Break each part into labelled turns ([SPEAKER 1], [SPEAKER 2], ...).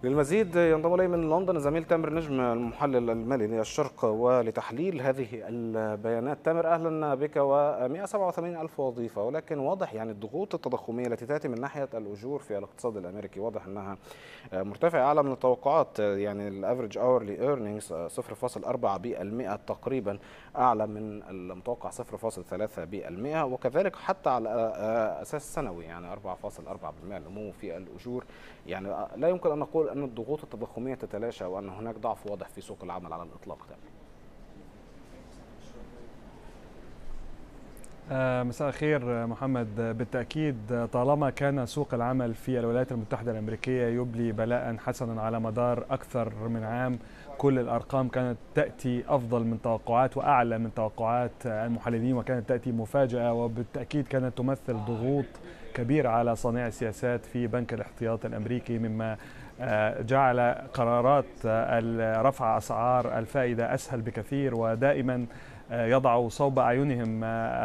[SPEAKER 1] للمزيد ينضم إلي من لندن الزميل تامر نجم المحلل المالي للشرق ولتحليل هذه البيانات. تامر، أهلا بك. و187 ألف وظيفة، ولكن واضح يعني الضغوط التضخمية التي تأتي من ناحية الأجور في الاقتصاد الأمريكي واضح أنها مرتفعة أعلى من التوقعات. يعني الافريج اورلي ايرنينجز 0.4% تقريبا أعلى من المتوقع 0.3%، وكذلك حتى على أساس سنوي يعني 4.4% نمو في الأجور. يعني لا يمكن أن نقول أن الضغوط التضخمية تتلاشى وأن هناك ضعف واضح في سوق العمل على الإطلاق.
[SPEAKER 2] مساء الخير محمد. بالتأكيد طالما كان سوق العمل في الولايات المتحدة الأمريكية يبلي بلاء حسنا على مدار أكثر من عام، كل الأرقام كانت تأتي أفضل من توقعات وأعلى من توقعات المحللين، وكانت تأتي مفاجأة، وبالتأكيد كانت تمثل ضغوط كبيرة على صانع السياسات في بنك الاحتياط الأمريكي، مما جعل قرارات رفع أسعار الفائدة أسهل بكثير، ودائما يضعوا صوب أعينهم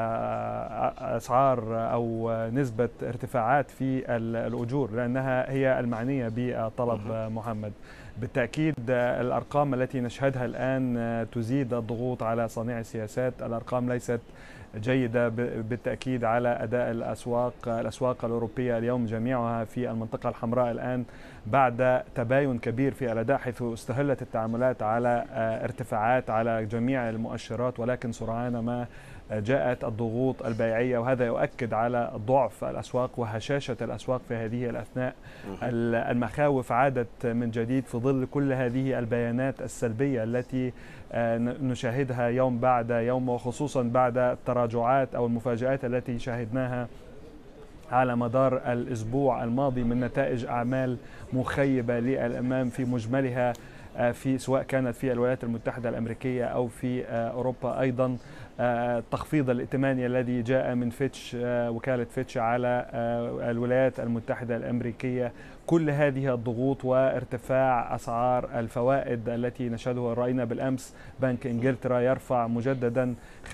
[SPEAKER 2] أسعار أو نسبة ارتفاعات في الأجور، لأنها هي المعنية بالطلب. محمد، بالتأكيد الأرقام التي نشهدها الآن تزيد الضغوط على صانع السياسات. الأرقام ليست جيدة بالتأكيد على أداء الأسواق الأوروبية اليوم جميعها في المنطقة الحمراء الآن بعد تباين كبير في الأداء، حيث استهلت التعاملات على ارتفاعات على جميع المؤشرات، ولكن سرعان ما جاءت الضغوط البيعية، وهذا يؤكد على ضعف الأسواق وهشاشة الأسواق في هذه الأثناء. المخاوف عادت من جديد في ظل كل هذه البيانات السلبية التي نشاهدها يوم بعد يوم، وخصوصا بعد التراجعات أو المفاجآت التي شاهدناها على مدار الأسبوع الماضي من نتائج أعمال مخيبة للأمام في مجملها، في سواء كانت في الولايات المتحدة الأمريكية أو في أوروبا. أيضا التخفيض الائتماني الذي جاء من فيتش، وكالة فيتش، على الولايات المتحدة الأمريكية، كل هذه الضغوط وارتفاع أسعار الفوائد التي نشهدها. رأينا بالأمس بنك إنجلترا يرفع مجددا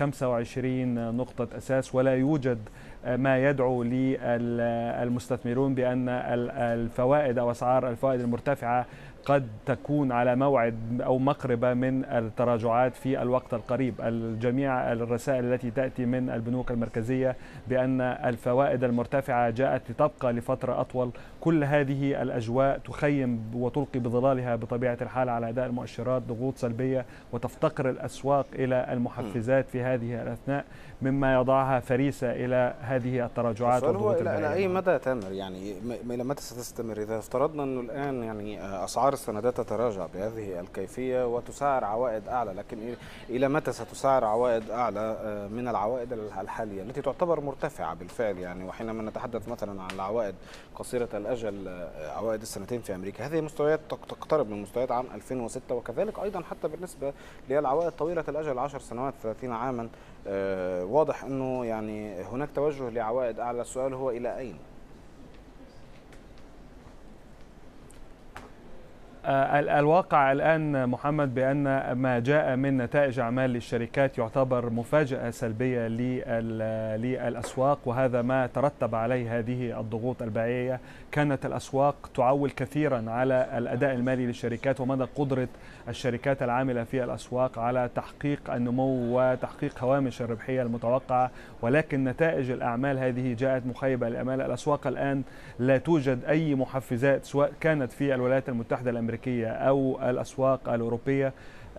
[SPEAKER 2] 25 نقطة أساس، ولا يوجد ما يدعو للمستثمرون بأن الفوائد أو أسعار الفوائد المرتفعة قد تكون على موعد أو مقربة من التراجعات في الوقت القريب. الجميع الرسائل التي تأتي من البنوك المركزية بأن الفوائد المرتفعة جاءت لتبقى لفترة أطول، كل هذه الأجواء تخيم وتلقي بظلالها بطبيعة الحال على أداء المؤشرات، ضغوط سلبية، وتفتقر الأسواق إلى المحفزات في هذه الأثناء، مما يضعها فريسة إلى هذه التراجعات
[SPEAKER 1] والضغوط
[SPEAKER 2] البيعية.
[SPEAKER 1] إلى أي مدى تامر؟ يعني إلى متى ستستمر؟ إذا افترضنا أنه الآن يعني أسعار السندات تتراجع بهذه الكيفية وتسعر عوائد أعلى، لكن إلى متى ستسعر عوائد أعلى من العوائد الحالية التي تعتبر مرتفعة بالفعل؟ يعني وحينما نتحدث مثلا عن العوائد قصيرة الأجل، عوائد السنتين في أمريكا، هذه مستويات تقترب من مستويات عام 2006، وكذلك أيضا حتى بالنسبة للعوائد طويلة الأجل 10 سنوات 30 عاما. واضح أنه يعني هناك توجه لعوائد أعلى. السؤال هو إلى أين؟
[SPEAKER 2] الواقع الآن محمد بأن ما جاء من نتائج أعمال للشركات يعتبر مفاجأة سلبية للأسواق، وهذا ما ترتب عليه هذه الضغوط البيعية. كانت الأسواق تعول كثيرا على الأداء المالي للشركات ومدى قدرة الشركات العاملة في الأسواق على تحقيق النمو وتحقيق هوامش الربحية المتوقعة، ولكن نتائج الأعمال هذه جاءت مخيبة للآمال. الأسواق الآن لا توجد أي محفزات، سواء كانت في الولايات المتحدة الأمريكية أو الأسواق الأوروبية،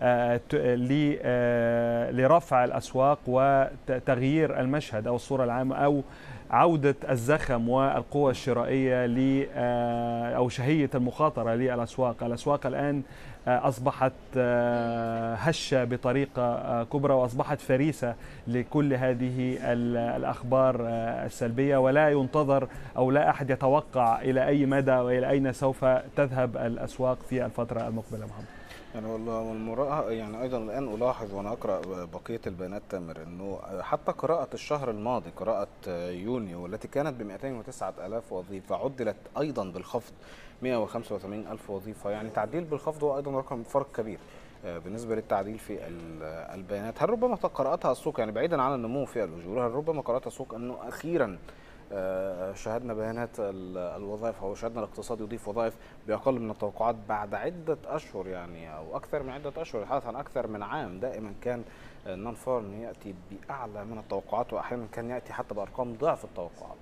[SPEAKER 2] لرفع الأسواق وتغيير المشهد أو الصورة العامة أو عودة الزخم والقوة الشرائية أو شهية المخاطرة للأسواق. الأسواق الآن أصبحت هشة بطريقة كبرى، وأصبحت فريسة لكل هذه الأخبار السلبية، ولا ينتظر أو لا أحد يتوقع إلى أي مدى وإلى أين سوف تذهب الأسواق في الفترة المقبلة. محمد،
[SPEAKER 1] يعني والله يعني ايضا الان الاحظ وانا اقرا بقيه البيانات تامر انه حتى قراءه الشهر الماضي، قراءه يونيو، والتي كانت ب 209 ألاف وظيفه، عدلت ايضا بالخفض 185 ألف وظيفه. يعني تعديل بالخفض هو ايضا رقم فرق كبير بالنسبه للتعديل في البيانات. هل ربما قراتها السوق، يعني بعيدا عن النمو في الاجور، هل ربما قراتها السوق انه اخيرا شاهدنا بيانات الوظائف أو شاهدنا الاقتصاد يضيف وظائف بأقل من التوقعات بعد عدة أشهر، يعني أو أكثر من عدة أشهر، الحدث عن أكثر من عام. دائما كان نون فارم يأتي بأعلى من التوقعات، وأحيانا كان يأتي حتى بأرقام ضعف التوقعات.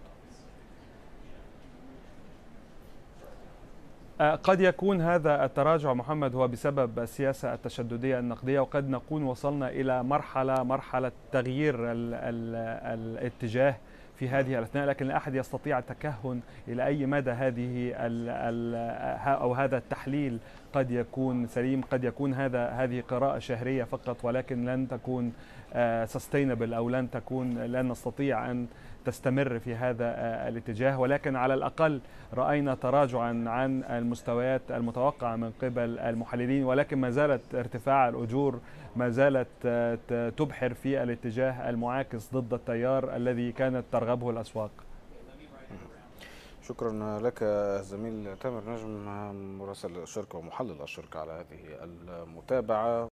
[SPEAKER 2] قد يكون هذا التراجع محمد هو بسبب السياسة التشددية النقدية، وقد نكون وصلنا إلى مرحلة تغيير الاتجاه في هذه الأثناء، لكن لا أحد يستطيع التكهن إلى أي مدى أو هذا التحليل قد يكون سليم. قد يكون هذه قراءة شهرية فقط، ولكن لن تكون sustainable، أو لن نستطيع أن تستمر في هذا الاتجاه. ولكن على الأقل رأينا تراجعا عن المستويات المتوقعة من قبل المحللين، ولكن ما زالت ارتفاع الأجور ما زالت تبحر في الاتجاه المعاكس ضد التيار الذي كانت ترغبه الأسواق.
[SPEAKER 1] شكرا لك زميل تامر نجم، مراسل الشركة ومحلل الشركة، على هذه المتابعة.